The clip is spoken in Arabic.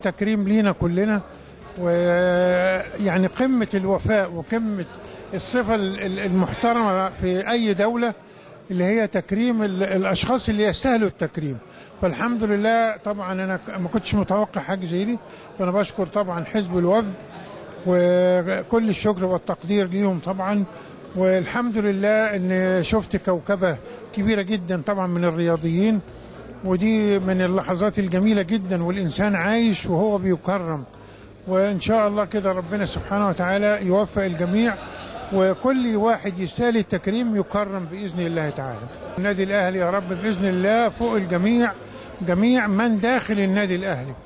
تكريم لينا كلنا، ويعني قمة الوفاء وقمة الصفة المحترمة في أي دولة اللي هي تكريم الأشخاص اللي يستاهلوا التكريم. فالحمد لله طبعا أنا ما كنتش متوقع حاجة زي دي، فأنا بشكر طبعا حزب الوفد وكل الشكر والتقدير ليهم طبعا. والحمد لله ان شفت كوكبة كبيرة جدا طبعا من الرياضيين، ودي من اللحظات الجميلة جدا، والإنسان عايش وهو بيكرم. وإن شاء الله كده ربنا سبحانه وتعالى يوفق الجميع، وكل واحد يستاهل التكريم يكرم بإذن الله تعالى. النادي الأهلي يا رب بإذن الله فوق الجميع، جميع من داخل النادي الأهلي.